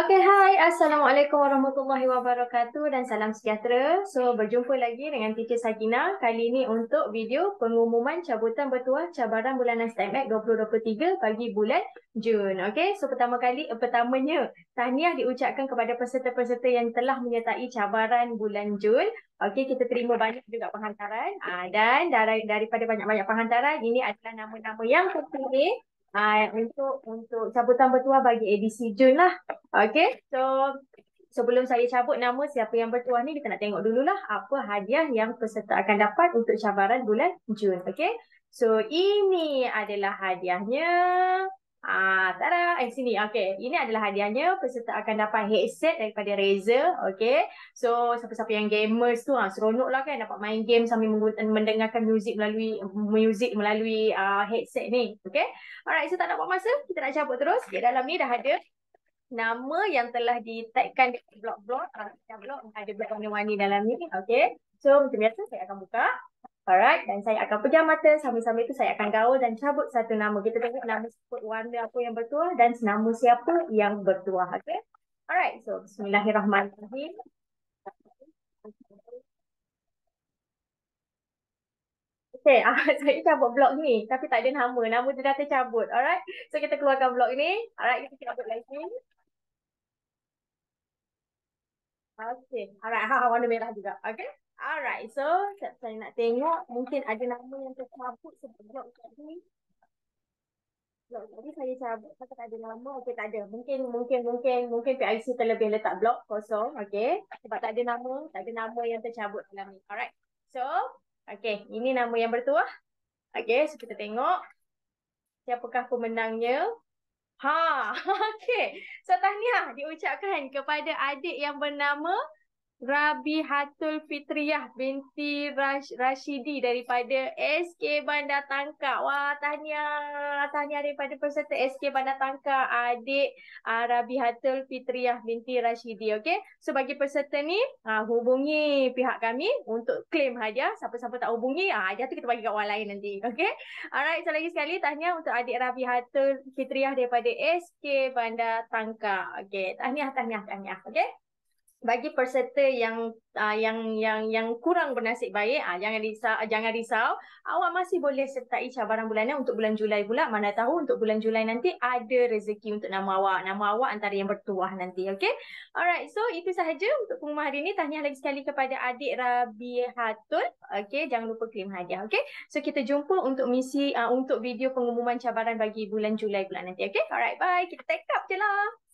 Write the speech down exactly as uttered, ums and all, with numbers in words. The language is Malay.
Okay, hai. Assalamualaikum warahmatullahi wabarakatuh dan salam sejahtera. So, berjumpa lagi dengan Teacher Sakina. Kali ini untuk video pengumuman cabutan bertuah cabaran bulanan STEMAC dua ribu dua puluh tiga bagi bulan Jun. Okay, so pertama kali, eh, pertamanya, tahniah diucapkan kepada peserta-peserta yang telah menyertai cabaran bulan Jun. Okay, kita terima banyak juga penghantaran. Ah, dan dari, daripada banyak-banyak penghantaran, ini adalah nama-nama yang terpilih ah, untuk untuk cabutan bertuah bagi edisi Jun lah. Okay, so sebelum saya cabut nama siapa yang bertuah ni, kita nak tengok dululah apa hadiah yang peserta akan dapat untuk cabaran bulan Jun. Okay, so ini adalah hadiahnya. Ah, tada, eh sini. Okay, ini adalah hadiahnya. Peserta akan dapat headset daripada Razer. Okay, so siapa-siapa yang gamers tu, ah, seronok lah kan dapat main game sambil menggunakan, mendengarkan muzik melalui muzik melalui uh, headset ni. Okay, alright, so tak nak buat masa, kita nak cabut terus. Di dalam ni dah ada nama yang telah di-tagkan di blog-blog. Uh, blog ada blog warna-warni dalam ni. Okay, so macam biasa saya akan buka. Alright, dan saya akan pejam mata. Sambil-sambil itu saya akan gaul dan cabut satu nama. Kita tengok nama sebut warna apa yang bertuah dan nama siapa yang bertuah. Okay, alright, so bismillahirrahmanirrahim. Okay, ah, saya cabut blog ni tapi tak ada nama. Nama tu dah tercabut. Alright, so kita keluarkan blog ni. Alright, kita cabut lagi. Okay, alright, ha, warna merah juga. Okay, alright, so saya nak tengok mungkin ada nama yang tercabut sebab blog tadi. Blog tadi saya cabut, tapi tak ada nama. Okay, tak ada. Mungkin, mungkin, mungkin, mungkin P I C terlebih letak blog kosong. Okay, sebab tak ada nama, tak ada nama yang tercabut dalam ni. Alright, so, okay, ini nama yang bertuah. Okay, so kita tengok siapakah pemenangnya. Ha, okay. So tahniah diucapkan kepada adik yang bernama Rabihatul Fitriah binti Rash Rashidi daripada S K Bandar Tangkak. Wah, tahniah. Tahniah daripada peserta S K Bandar Tangkak, adik uh, Rabihatul Fitriah binti Rashidi. Okey. So bagi peserta ni, uh, hubungi pihak kami untuk claim hadiah. Siapa-siapa tak hubungi, uh, hadiah tu kita bagi kat orang lain nanti. Okey. Alright, so lagi sekali tahniah untuk adik Rabihatul Fitriah daripada S K Bandar Tangkak. Okey. Tahniah, tahniah, tahniah. Okey. Bagi peserta yang uh, yang yang yang kurang bernasib baik, uh, jangan risau, jangan risau. Awak masih boleh sertai cabaran bulanan untuk bulan Julai pula. Mana tahu untuk bulan Julai nanti ada rezeki untuk nama awak. Nama awak antara yang bertuah nanti. Okay. Alright. So itu sahaja untuk pengumuman hari ini. Tahniah lagi sekali kepada adik Rabihatul. Okay. Jangan lupa claim hadiah. Okay. So kita jumpa untuk misi uh, untuk video pengumuman cabaran bagi bulan Julai pula nanti. Okay. Alright. Bye. Kita take up je lah.